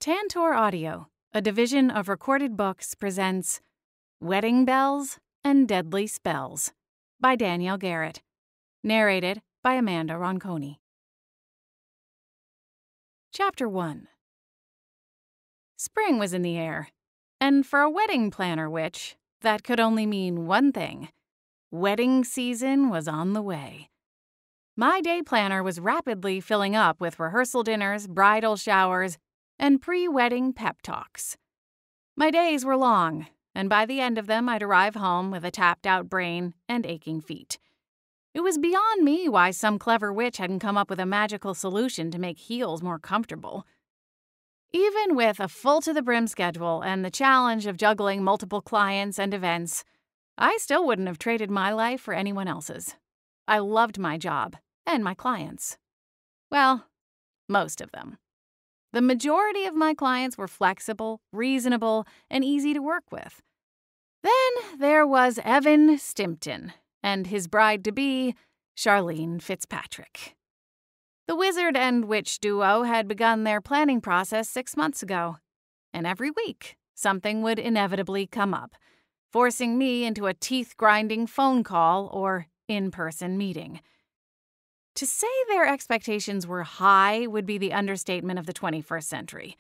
Tantor Audio, a division of Recorded Books, presents Wedding Bells and Deadly Spells by Danielle Garrett. Narrated by Ronconi. Chapter 1. Spring was in the air, and for a wedding planner witch, that could only mean one thing. Wedding season was on the way. My day planner was rapidly filling up with rehearsal dinners, bridal showers, and pre-wedding pep talks. My days were long, and by the end of them I'd arrive home with a tapped-out brain and aching feet. It was beyond me why some clever witch hadn't come up with a magical solution to make heels more comfortable. Even with a full-to-the-brim schedule and the challenge of juggling multiple clients and events, I still wouldn't have traded my life for anyone else's. I loved my job and my clients. Well, most of them. The majority of my clients were flexible, reasonable, and easy to work with. Then there was Evan Stimpton and his bride-to-be, Charlene Fitzpatrick. The wizard and witch duo had begun their planning process 6 months ago, and every week something would inevitably come up, forcing me into a teeth-grinding phone call or in-person meeting. To say their expectations were high would be the understatement of the 21st century.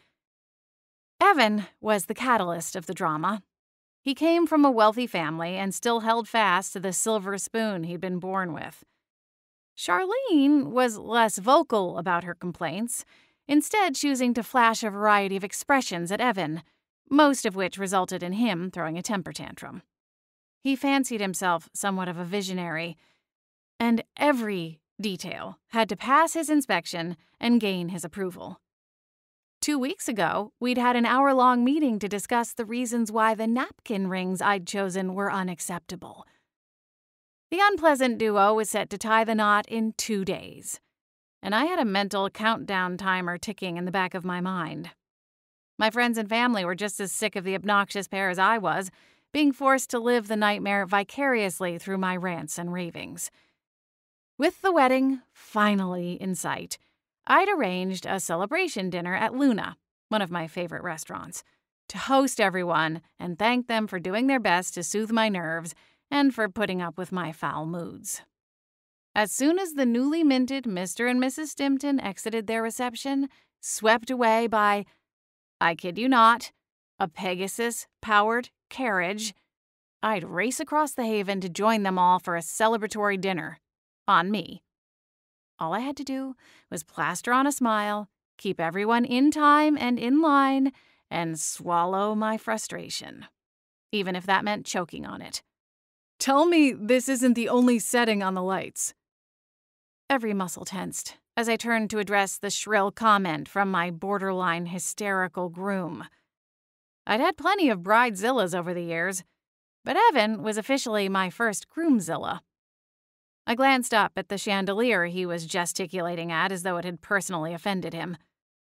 Evan was the catalyst of the drama. He came from a wealthy family and still held fast to the silver spoon he'd been born with. Charlene was less vocal about her complaints, instead choosing to flash a variety of expressions at Evan, most of which resulted in him throwing a temper tantrum. He fancied himself somewhat of a visionary, and every detail had to pass his inspection and gain his approval. 2 weeks ago, we'd had an hour-long meeting to discuss the reasons why the napkin rings I'd chosen were unacceptable. The unpleasant duo was set to tie the knot in 2 days, and I had a mental countdown timer ticking in the back of my mind. My friends and family were just as sick of the obnoxious pair as I was, being forced to live the nightmare vicariously through my rants and ravings. With the wedding finally in sight, I'd arranged a celebration dinner at Luna, one of my favorite restaurants, to host everyone and thank them for doing their best to soothe my nerves and for putting up with my foul moods. As soon as the newly minted Mr. and Mrs. Stimpton exited their reception, swept away by, I kid you not, a Pegasus-powered carriage, I'd race across the haven to join them all for a celebratory dinner. On me. All I had to do was plaster on a smile, keep everyone in time and in line, and swallow my frustration, even if that meant choking on it. Tell me this isn't the only setting on the lights. Every muscle tensed as I turned to address the shrill comment from my borderline hysterical groom. I'd had plenty of bridezillas over the years, but Evan was officially my first groomzilla. I glanced up at the chandelier he was gesticulating at as though it had personally offended him.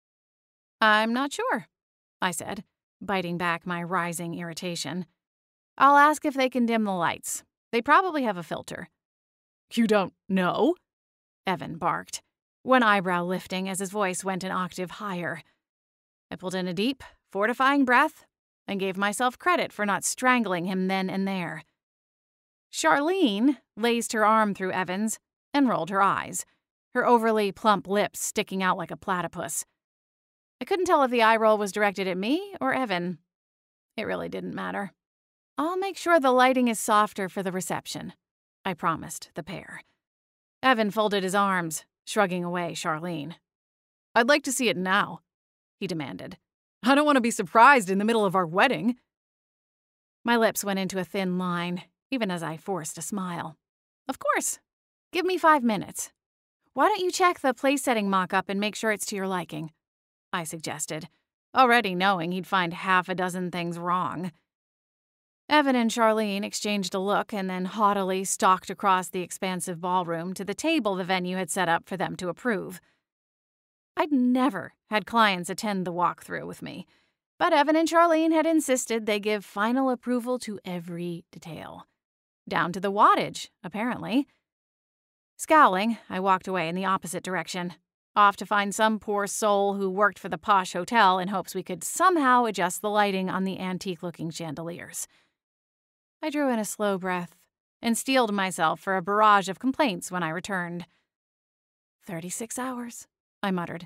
I'm not sure, I said, biting back my rising irritation. I'll ask if they can dim the lights. They probably have a filter. You don't know? Evan barked, one eyebrow lifting as his voice went an octave higher. I pulled in a deep, fortifying breath and gave myself credit for not strangling him then and there. Charlene laced her arm through Evan's and rolled her eyes, her overly plump lips sticking out like a platypus. I couldn't tell if the eye roll was directed at me or Evan. It really didn't matter. I'll make sure the lighting is softer for the reception, I promised the pair. Evan folded his arms, shrugging away Charlene. I'd like to see it now, he demanded. I don't want to be surprised in the middle of our wedding. My lips went into a thin line, even as I forced a smile. Of course. Give me 5 minutes. Why don't you check the place-setting mock-up and make sure it's to your liking? I suggested, already knowing he'd find half a dozen things wrong. Evan and Charlene exchanged a look and then haughtily stalked across the expansive ballroom to the table the venue had set up for them to approve. I'd never had clients attend the walkthrough with me, but Evan and Charlene had insisted they give final approval to every detail. Down to the wattage, apparently. Scowling, I walked away in the opposite direction. off to find some poor soul who worked for the posh hotel in hopes we could somehow adjust the lighting on the antique-looking chandeliers. I drew in a slow breath and steeled myself for a barrage of complaints when I returned. 36 hours, I muttered.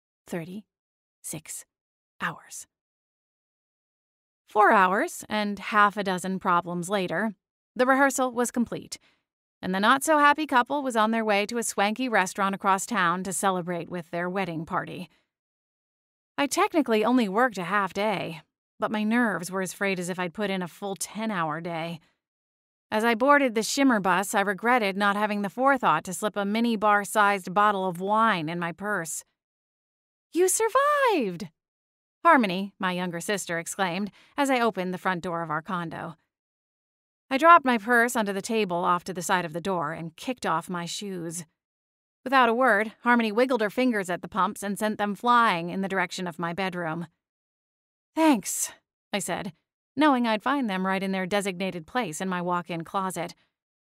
36 hours. 4 hours and half a dozen problems later, the rehearsal was complete, and the not-so-happy couple was on their way to a swanky restaurant across town to celebrate with their wedding party. I technically only worked a half day, but my nerves were as frayed as if I'd put in a full 10-hour day. As I boarded the Shimmer bus, I regretted not having the forethought to slip a mini-bar-sized bottle of wine in my purse. "You survived!" Harmony, my younger sister, exclaimed as I opened the front door of our condo. I dropped my purse onto the table off to the side of the door and kicked off my shoes. Without a word, Harmony wiggled her fingers at the pumps and sent them flying in the direction of my bedroom. "Thanks," I said, knowing I'd find them right in their designated place in my walk-in closet.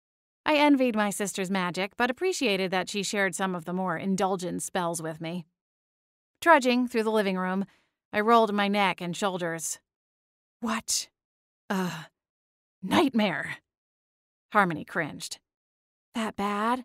I envied my sister's magic, but appreciated that she shared some of the more indulgent spells with me. Trudging through the living room, I rolled my neck and shoulders. "What a nightmare!" Harmony cringed. "That bad?"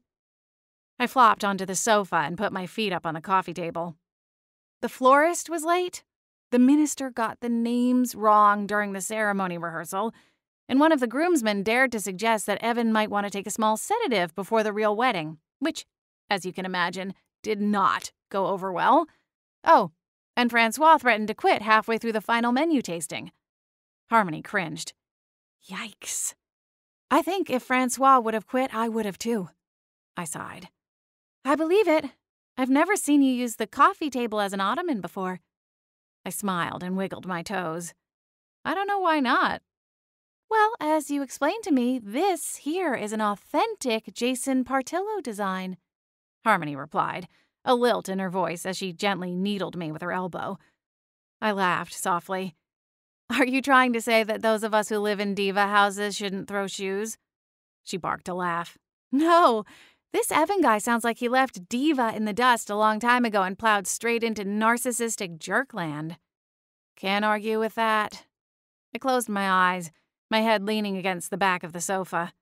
I flopped onto the sofa and put my feet up on the coffee table. The florist was late. The minister got the names wrong during the ceremony rehearsal, and one of the groomsmen dared to suggest that Evan might want to take a small sedative before the real wedding, which, as you can imagine, did not go over well. Oh, and Francois threatened to quit halfway through the final menu tasting. Harmony cringed. Yikes. I think if Francois would have quit, I would have too. I sighed. I believe it. I've never seen you use the coffee table as an ottoman before. I smiled and wiggled my toes. I don't know why not. Well, as you explained to me, this here is an authentic Jason Partillo design, Harmony replied, a lilt in her voice as she gently needled me with her elbow. I laughed softly. Are you trying to say that those of us who live in diva houses shouldn't throw shoes? She barked a laugh. No, this Evan guy sounds like he left diva in the dust a long time ago and plowed straight into narcissistic jerkland. Can't argue with that. I closed my eyes, my head leaning against the back of the sofa.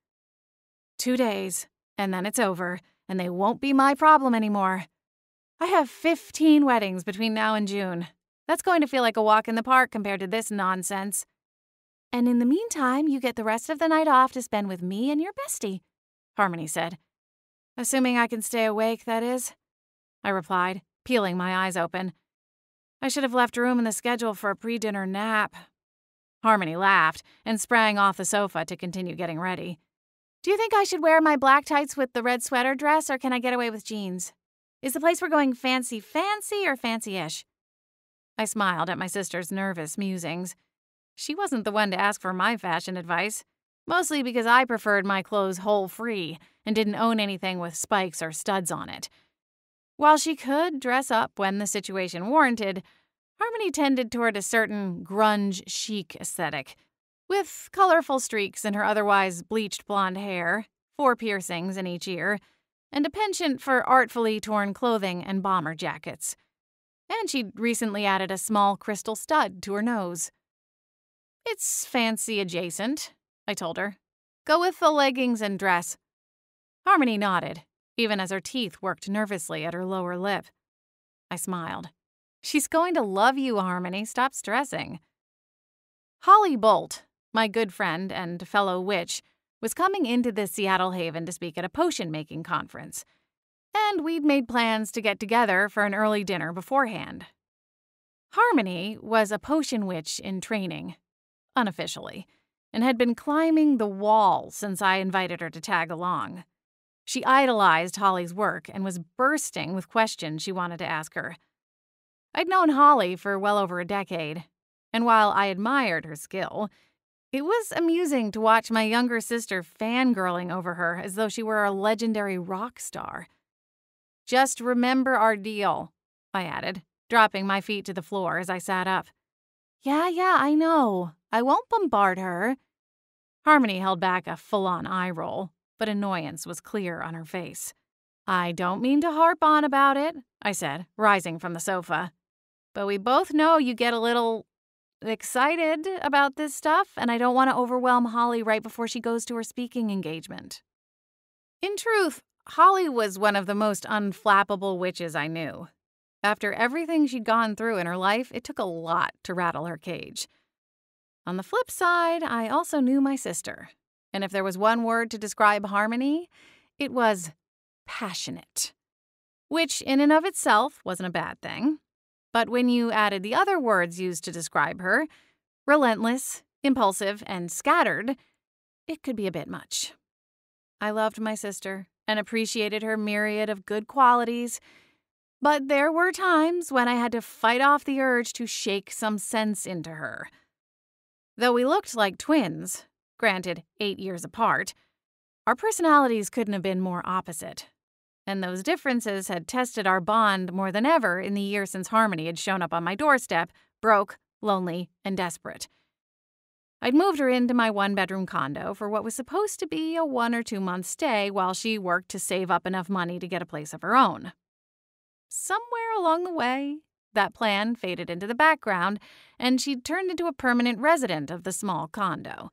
2 days, and then it's over, and they won't be my problem anymore. I have 15 weddings between now and June. That's going to feel like a walk in the park compared to this nonsense. And in the meantime, you get the rest of the night off to spend with me and your bestie, Harmony said. Assuming I can stay awake, that is, I replied, peeling my eyes open. I should have left room in the schedule for a pre-dinner nap. Harmony laughed and sprang off the sofa to continue getting ready. Do you think I should wear my black tights with the red sweater dress, or can I get away with jeans? Is the place we're going fancy or fancy-ish? I smiled at my sister's nervous musings. She wasn't the one to ask for my fashion advice, mostly because I preferred my clothes hole-free and didn't own anything with spikes or studs on it. While she could dress up when the situation warranted, Harmony tended toward a certain grunge chic aesthetic, with colorful streaks in her otherwise bleached blonde hair, 4 piercings in each ear, and a penchant for artfully torn clothing and bomber jackets. And she'd recently added a small crystal stud to her nose. It's fancy adjacent, I told her. Go with the leggings and dress. Harmony nodded, even as her teeth worked nervously at her lower lip. I smiled. She's going to love you, Harmony. Stop stressing. Holly Bolt, my good friend and fellow witch, was coming into the Seattle Haven to speak at a potion-making conference, and we'd made plans to get together for an early dinner beforehand. Harmony was a potion witch in training, unofficially, and had been climbing the wall since I invited her to tag along. She idolized Holly's work and was bursting with questions she wanted to ask her. I'd known Holly for well over a decade, and while I admired her skill, it was amusing to watch my younger sister fangirling over her as though she were a legendary rock star. Just remember our deal, I added, dropping my feet to the floor as I sat up. Yeah, I know. I won't bombard her. Harmony held back a full-on eye roll, but annoyance was clear on her face. I don't mean to harp on about it, I said, rising from the sofa. But we both know you get a little excited about this stuff, and I don't want to overwhelm Holly right before she goes to her speaking engagement. In truth, Holly was one of the most unflappable witches I knew. After everything she'd gone through in her life, it took a lot to rattle her cage. On the flip side, I also knew my sister. And if there was one word to describe Harmony, it was passionate. Which, in and of itself, wasn't a bad thing. But when you added the other words used to describe her, relentless, impulsive, and scattered, it could be a bit much. I loved my sister and appreciated her myriad of good qualities, but there were times when I had to fight off the urge to shake some sense into her. Though we looked like twins, granted 8 years apart, our personalities couldn't have been more opposite. And those differences had tested our bond more than ever in the year since Harmony had shown up on my doorstep, broke, lonely, and desperate. I'd moved her into my one-bedroom condo for what was supposed to be a 1 or 2 month stay while she worked to save up enough money to get a place of her own. Somewhere along the way, that plan faded into the background, and she'd turned into a permanent resident of the small condo.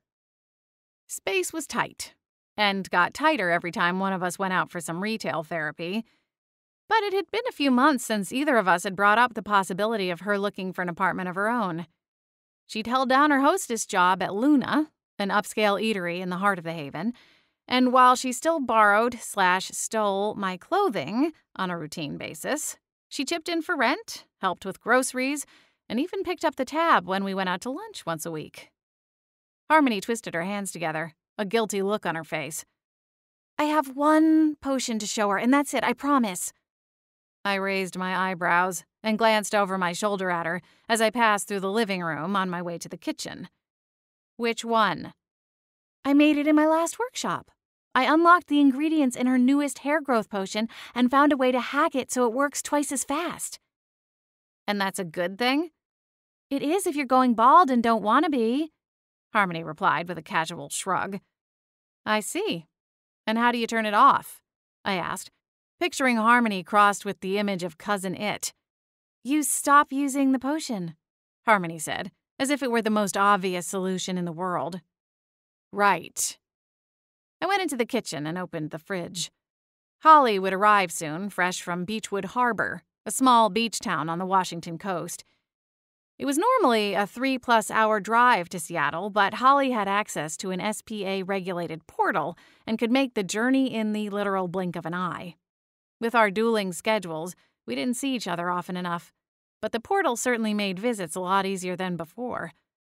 Space was tight, and got tighter every time one of us went out for some retail therapy. But it had been a few months since either of us had brought up the possibility of her looking for an apartment of her own. She'd held down her hostess job at Luna, an upscale eatery in the heart of the Haven, and while she still borrowed/stole my clothing on a routine basis, she chipped in for rent, helped with groceries, and even picked up the tab when we went out to lunch once a week. Harmony twisted her hands together, a guilty look on her face. I have one potion to show her, and that's it, I promise. I raised my eyebrows and glanced over my shoulder at her as I passed through the living room on my way to the kitchen. Which one? I made it in my last workshop. I unlocked the ingredients in her newest hair growth potion and found a way to hack it so it works twice as fast. And that's a good thing? It is if you're going bald and don't want to be, Harmony replied with a casual shrug. I see. And how do you turn it off? I asked, picturing Harmony crossed with the image of Cousin It. You stop using the potion, Harmony said, as if it were the most obvious solution in the world. Right. I went into the kitchen and opened the fridge. Holly would arrive soon, fresh from Beechwood Harbor, a small beach town on the Washington coast. It was normally a 3+ hour drive to Seattle, but Holly had access to an SPA-regulated portal and could make the journey in the literal blink of an eye. With our dueling schedules, we didn't see each other often enough, but the portal certainly made visits a lot easier than before.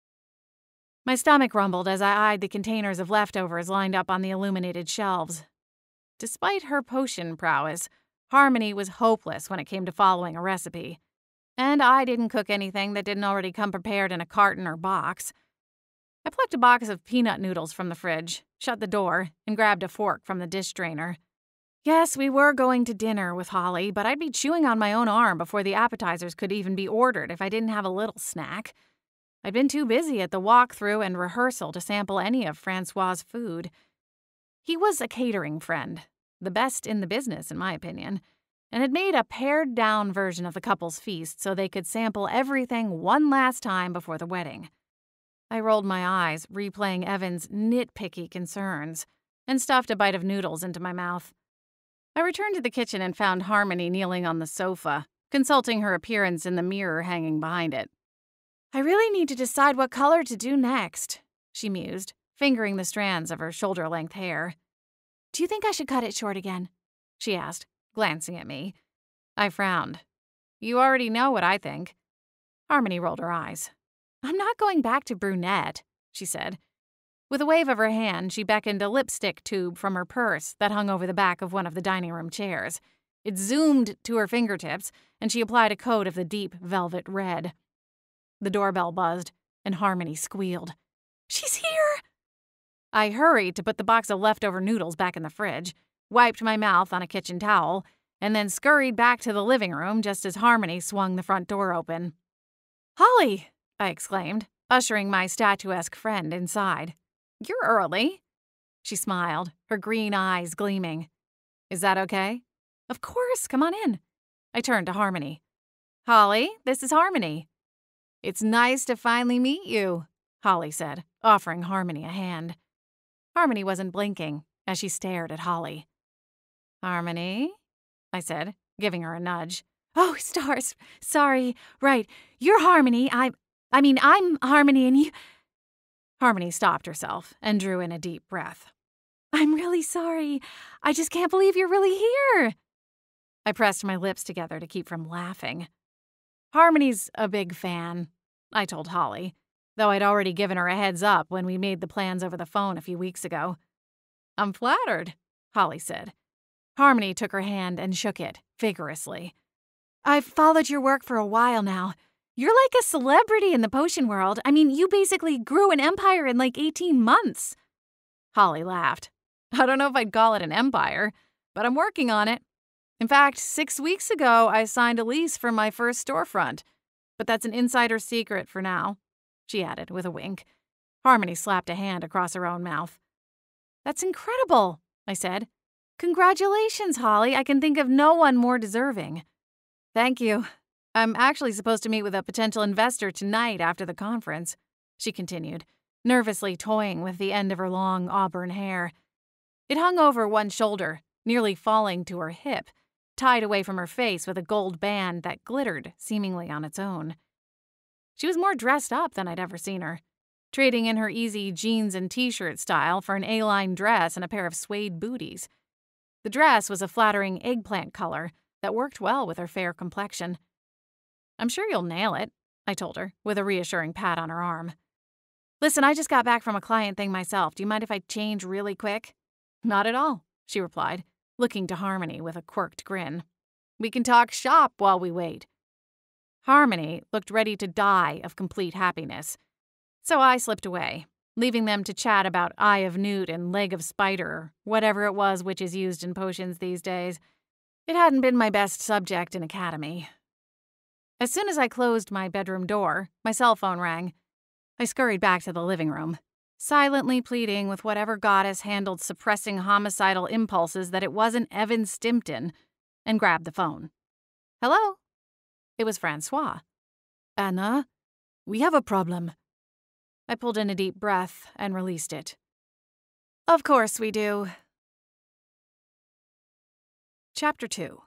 My stomach rumbled as I eyed the containers of leftovers lined up on the illuminated shelves. Despite her potion prowess, Harmony was hopeless when it came to following a recipe. And I didn't cook anything that didn't already come prepared in a carton or box. I plucked a box of peanut noodles from the fridge, shut the door, and grabbed a fork from the dish drainer. Yes, we were going to dinner with Holly, but I'd be chewing on my own arm before the appetizers could even be ordered if I didn't have a little snack. I'd been too busy at the walkthrough and rehearsal to sample any of Francois' food. He was a catering friend, the best in the business, in my opinion, and had made a pared-down version of the couple's feast so they could sample everything one last time before the wedding. I rolled my eyes, replaying Evan's nitpicky concerns, and stuffed a bite of noodles into my mouth. I returned to the kitchen and found Harmony kneeling on the sofa, consulting her appearance in the mirror hanging behind it. I really need to decide what color to do next, she mused, fingering the strands of her shoulder-length hair. Do you think I should cut it short again? She asked, glancing at me. I frowned. You already know what I think. Harmony rolled her eyes. I'm not going back to brunette, she said. With a wave of her hand, she beckoned a lipstick tube from her purse that hung over the back of one of the dining room chairs. It zoomed to her fingertips, and she applied a coat of the deep velvet red. The doorbell buzzed, and Harmony squealed. She's here! I hurried to put the box of leftover noodles back in the fridge, wiped my mouth on a kitchen towel, and then scurried back to the living room just as Harmony swung the front door open. Holly! I exclaimed, ushering my statuesque friend inside. You're early. She smiled, her green eyes gleaming. Is that okay? Of course, come on in. I turned to Harmony. Holly, this is Harmony. It's nice to finally meet you, Holly said, offering Harmony a hand. Harmony wasn't blinking as she stared at Holly. Harmony, I said, giving her a nudge. Oh, stars. Sorry. Right. You're Harmony. I'm Harmony and you... Harmony stopped herself and drew in a deep breath. I'm really sorry. I just can't believe you're really here. I pressed my lips together to keep from laughing. Harmony's a big fan, I told Holly, though I'd already given her a heads up when we made the plans over the phone a few weeks ago. I'm flattered, Holly said. Harmony took her hand and shook it vigorously. I've followed your work for a while now. You're like a celebrity in the potion world. I mean, you basically grew an empire in like 18 months. Holly laughed. I don't know if I'd call it an empire, but I'm working on it. In fact, 6 weeks ago, I signed a lease for my first storefront. But that's an insider secret for now, she added with a wink. Harmony slapped a hand across her own mouth. That's incredible, I said. Congratulations, Holly. I can think of no one more deserving. Thank you. I'm actually supposed to meet with a potential investor tonight after the conference, she continued, nervously toying with the end of her long auburn hair. It hung over one shoulder, nearly falling to her hip, tied away from her face with a gold band that glittered seemingly on its own. She was more dressed up than I'd ever seen her, trading in her easy jeans and t-shirt style for an A-line dress and a pair of suede booties. The dress was a flattering eggplant color that worked well with her fair complexion. I'm sure you'll nail it, I told her, with a reassuring pat on her arm. Listen, I just got back from a client thing myself. Do you mind if I change really quick? Not at all, she replied, looking to Harmony with a quirked grin. We can talk shop while we wait. Harmony looked ready to die of complete happiness, so I slipped away, leaving them to chat about eye of newt and leg of spider, or whatever it was which is used in potions these days. It hadn't been my best subject in academy. As soon as I closed my bedroom door, my cell phone rang. I scurried back to the living room, silently pleading with whatever goddess handled suppressing homicidal impulses that it wasn't Evan Stimpton, and grabbed the phone. Hello? It was Francois. Anna, we have a problem. I pulled in a deep breath and released it. Of course we do. Chapter 2.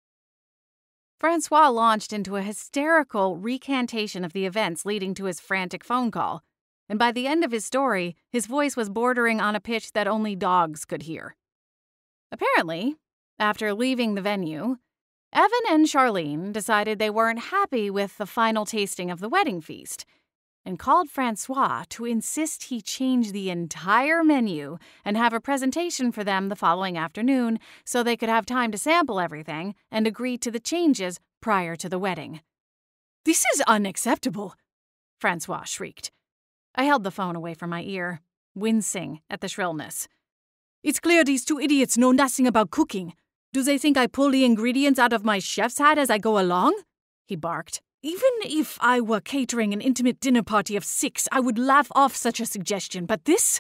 Francois launched into a hysterical recantation of the events leading to his frantic phone call, and by the end of his story, his voice was bordering on a pitch that only dogs could hear. Apparently, after leaving the venue, Evan and Charlene decided they weren't happy with the final tasting of the wedding feast, and called Francois to insist he change the entire menu and have a presentation for them the following afternoon so they could have time to sample everything and agree to the changes prior to the wedding. This is unacceptable, Francois shrieked. I held the phone away from my ear, wincing at the shrillness. It's clear these two idiots know nothing about cooking. Do they think I pull the ingredients out of my chef's hat as I go along? He barked. Even if I were catering an intimate dinner party of 6, I would laugh off such a suggestion. But this?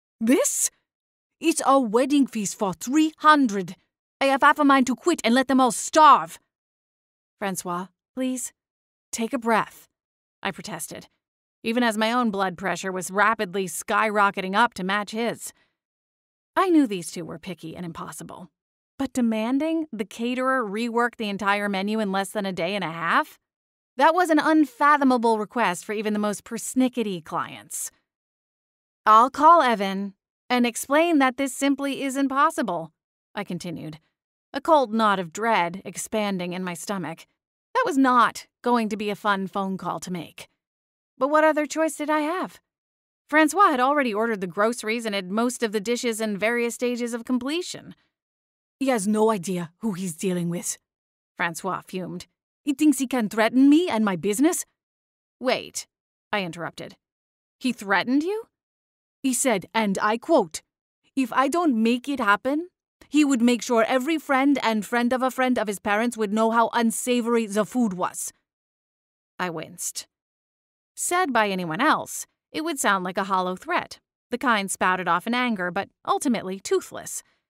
It's a wedding feast for 300. I have half a mind to quit and let them all starve. Francois, please, take a breath, I protested, even as my own blood pressure was rapidly skyrocketing up to match his. I knew these two were picky and impossible, but demanding the caterer rework the entire menu in less than a day and a half? That was an unfathomable request for even the most persnickety clients. I'll call Evan and explain that this simply isn't possible, I continued, a cold knot of dread expanding in my stomach. That was not going to be a fun phone call to make. But what other choice did I have? Francois had already ordered the groceries and had most of the dishes in various stages of completion. He has no idea who he's dealing with, Francois fumed. He thinks he can threaten me and my business? Wait, I interrupted. He threatened you? He said, and I quote, if I don't make it happen, he would make sure every friend and friend of a friend of his parents would know how unsavory the food was. I winced. Said by anyone else, it would sound like a hollow threat, the kind spouted off in anger, but ultimately toothless.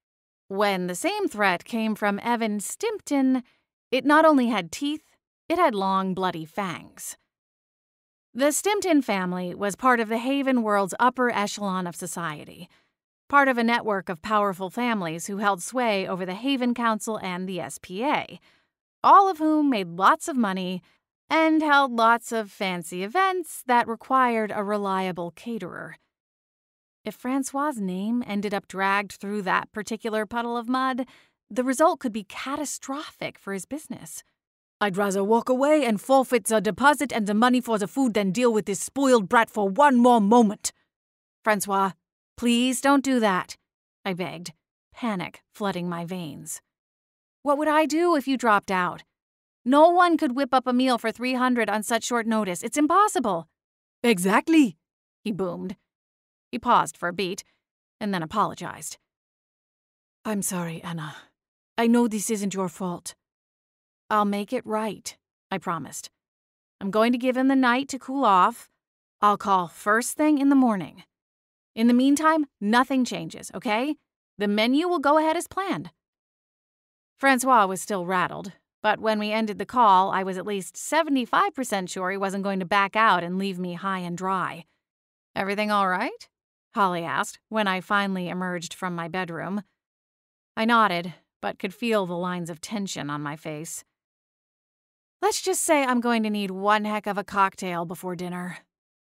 When the same threat came from Evan Stimpton, it not only had teeth, it had long, bloody fangs. The Stimpton family was part of the Haven world's upper echelon of society, part of a network of powerful families who held sway over the Haven Council and the SPA, all of whom made lots of money and held lots of fancy events that required a reliable caterer. If Francois' name ended up dragged through that particular puddle of mud, the result could be catastrophic for his business. I'd rather walk away and forfeit the deposit and the money for the food than deal with this spoiled brat for one more moment. Francois, please don't do that, I begged, panic flooding my veins. What would I do if you dropped out? No one could whip up a meal for 300 on such short notice. It's impossible. Exactly, he boomed. He paused for a beat, and then apologized. I'm sorry, Anna. I know this isn't your fault. I'll make it right, I promised. I'm going to give him the night to cool off. I'll call first thing in the morning. In the meantime, nothing changes, okay? The menu will go ahead as planned. Francois was still rattled, but when we ended the call, I was at least 75% sure he wasn't going to back out and leave me high and dry. Everything all right? Holly asked when I finally emerged from my bedroom. I nodded, but could feel the lines of tension on my face. Let's just say I'm going to need one heck of a cocktail before dinner.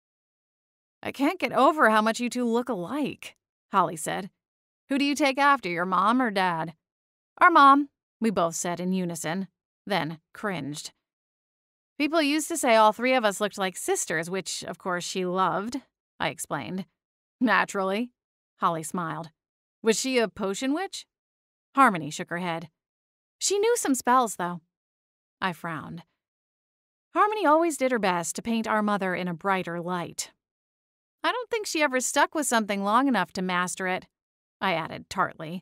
I can't get over how much you two look alike, Holly said. Who do you take after, your mom or dad? Our mom, we both said in unison, then cringed. People used to say all three of us looked like sisters, which, of course, she loved, I explained. Naturally, Holly smiled. Was she a potion witch? Harmony shook her head. She knew some spells, though. I frowned. Harmony always did her best to paint our mother in a brighter light. I don't think she ever stuck with something long enough to master it, I added tartly.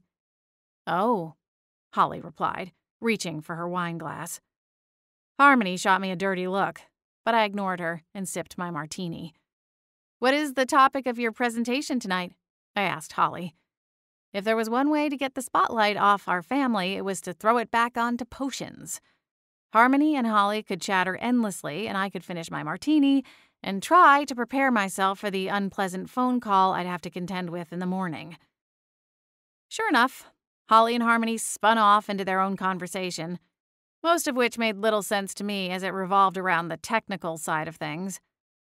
Oh, Holly replied, reaching for her wine glass. Harmony shot me a dirty look, but I ignored her and sipped my martini. What is the topic of your presentation tonight? I asked Holly. If there was one way to get the spotlight off our family, it was to throw it back onto potions. Harmony and Holly could chatter endlessly, and I could finish my martini and try to prepare myself for the unpleasant phone call I'd have to contend with in the morning. Sure enough, Holly and Harmony spun off into their own conversation, most of which made little sense to me as it revolved around the technical side of things.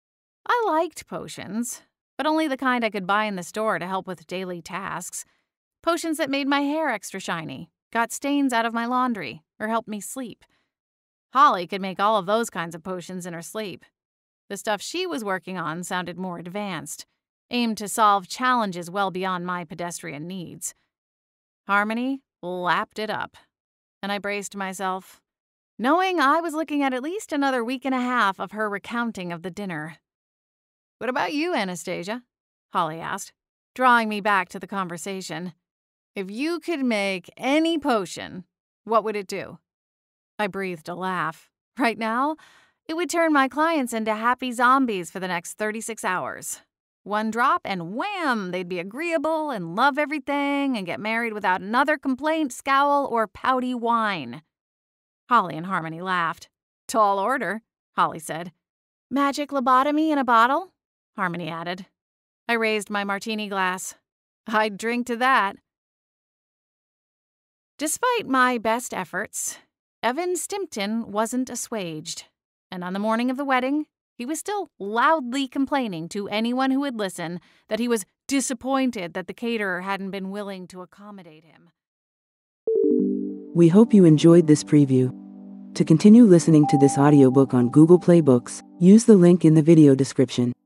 I liked potions, but only the kind I could buy in the store to help with daily tasks. Potions that made my hair extra shiny, got stains out of my laundry, or helped me sleep. Holly could make all of those kinds of potions in her sleep. The stuff she was working on sounded more advanced, aimed to solve challenges well beyond my pedestrian needs. Harmony lapped it up, and I braced myself, knowing I was looking at least another week and a half of her recounting of the dinner. What about you, Anastasia? Holly asked, drawing me back to the conversation. If you could make any potion, what would it do? I breathed a laugh. Right now, it would turn my clients into happy zombies for the next 36 hours. One drop and wham, they'd be agreeable and love everything and get married without another complaint, scowl, or pouty whine. Holly and Harmony laughed. Tall order, Holly said. Magic lobotomy in a bottle? Harmony added. I raised my martini glass. I'd drink to that. Despite my best efforts, Evan Stimpton wasn't assuaged, and on the morning of the wedding, he was still loudly complaining to anyone who would listen that he was disappointed that the caterer hadn't been willing to accommodate him. We hope you enjoyed this preview. To continue listening to this audiobook on Google Play Books, use the link in the video description.